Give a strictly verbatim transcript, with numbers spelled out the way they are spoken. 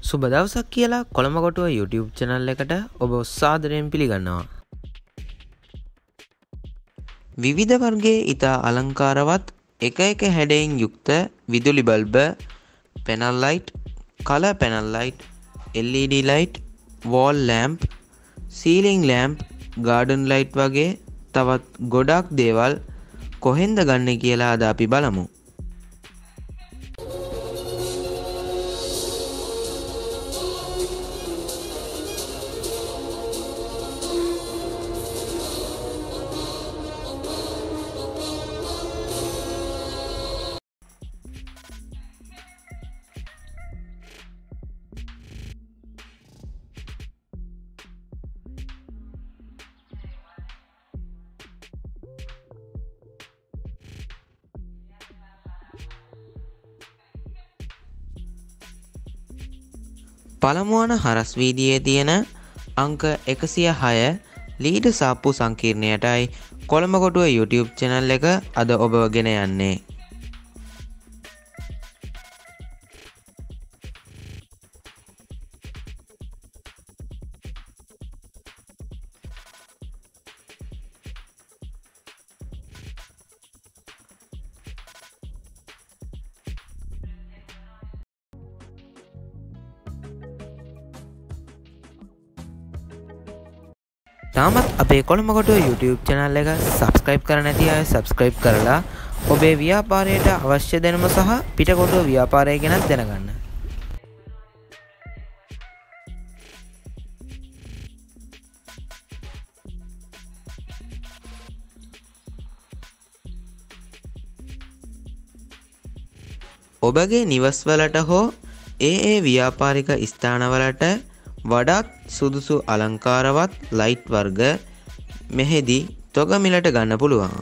සුබ දවසක් කියලා කොළඹ කොටුව YouTube channel එකට ඔබ සාදරයෙන් පිළිගන්නවා. විවිධ වර්ගයේ ඉතා අලංකාරවත් එක එක හැඩයෙන් යුක්ත විදුලි බල්බ, panel light, color panel light, L E D light, wall lamp, ceiling lamp, garden light වගේ තවත් ගොඩක් දේවල් කොහෙන්ද ගන්න කියලා අද අපි බලමු. පළමුවන හරස් වීදියේ තියෙන අංක එකසිය හය ලීඩ සාප්පු සංකීර්ණයටයි කොළඹ කොටුව YouTube channel එක අද ඔබව ගෙන යන්නේ. තාමත් අපේ කොළඹ කොටුව YouTube channel එක subscribe කර නැති අය subscribe කරලා ඔබේ ව්‍යාපාරයට අවශ්‍ය දැනුම සහ පිටකොටුව ව්‍යාපාරය ගැන දැනගන්න. ඔබගේ නිවස්වලට හෝ ඒ ඒ ව්‍යාපාරික ස්ථානවලට වඩාත් සුදුසු අලංකාරවත් ලයිට් වර්ග මෙහිදී තොග මිලට ගන්න පුළුවන්.